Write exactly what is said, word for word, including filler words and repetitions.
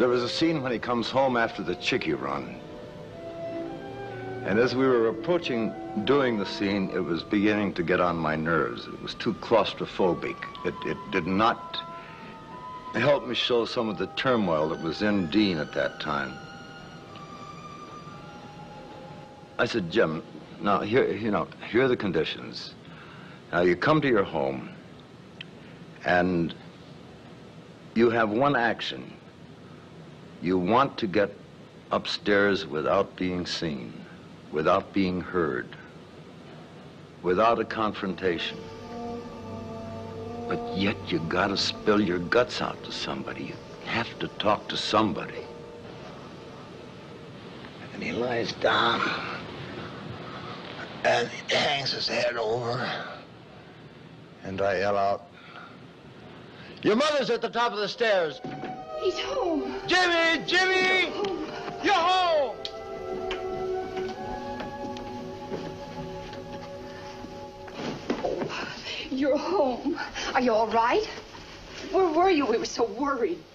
There was a scene when he comes home after the chickie run. And as we were approaching doing the scene, it was beginning to get on my nerves. It was too claustrophobic. It, it did not help me show some of the turmoil that was in Dean at that time. I said, Jim, now here, you know, here are the conditions. Now you come to your home and you have one action. You want to get upstairs without being seen, without being heard, without a confrontation. But yet you gotta spill your guts out to somebody. You have to talk to somebody. And he lies down and he hangs his head over. And I yell out, your mother's at the top of the stairs. He's home. Jimmy, Jimmy, you're home. Oh, you're home. Are you all right? Where were you? We were so worried.